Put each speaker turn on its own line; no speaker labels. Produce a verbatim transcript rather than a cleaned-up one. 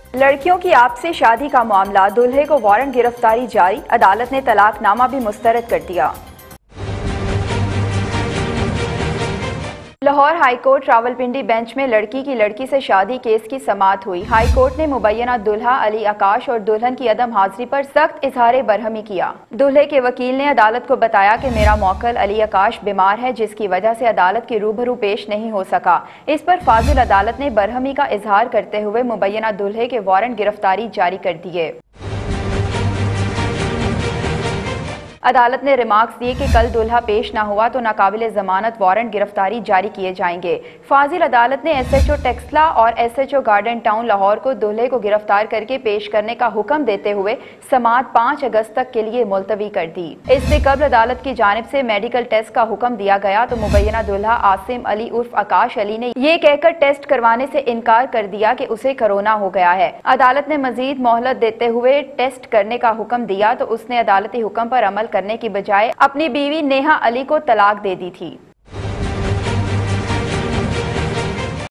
लड़कियों की आपसी शादी का मामला, दूल्हे को वारंट गिरफ्तारी जारी, अदालत ने तलाकनामा भी मुस्तरद कर दिया। लाहौर हाईकोर्ट रावलपिंडी बेंच में लड़की की लड़की से शादी केस की समाअत हुई। हाईकोर्ट ने मुबैना दुल्हा अली आकाश और दुल्हन की अदम हाजिरी पर सख्त इजहार बरहमी किया। दूल्हे के वकील ने अदालत को बताया कि मेरा मौकल अली आकाश बीमार है, जिसकी वजह से अदालत के रूबरू पेश नहीं हो सका। इस पर फाजिल अदालत ने बरहमी का इजहार करते हुए मुबैना दुल्हे के वारंट गिरफ्तारी जारी कर दिए। अदालत ने रिमार्क्स दिए कि कल दुल्हा पेश ना हुआ तो नाकाबिले जमानत वारंट गिरफ्तारी जारी किए जाएंगे। फाजिल अदालत ने एसएचओ टेक्सला और एसएचओ गार्डन टाउन लाहौर को दूल्हे को गिरफ्तार करके पेश करने का हुक्म देते हुए समाअत पाँच अगस्त तक के लिए मुलतवी कर दी। इससे कबल अदालत की जानिब से मेडिकल टेस्ट का हुक्म दिया गया तो मुबैना दुल्हा आसिम अली उर्फ आकाश अली ने ये कहकर टेस्ट करवाने से इनकार कर दिया कि उसे कोरोना हो गया है। अदालत ने मजीद मोहलत देते हुए टेस्ट करने का हुक्म दिया तो उसने अदालती हुक्म पर अमल करने की बजाय अपनी बीवी नेहा अली को तलाक दे दी थी।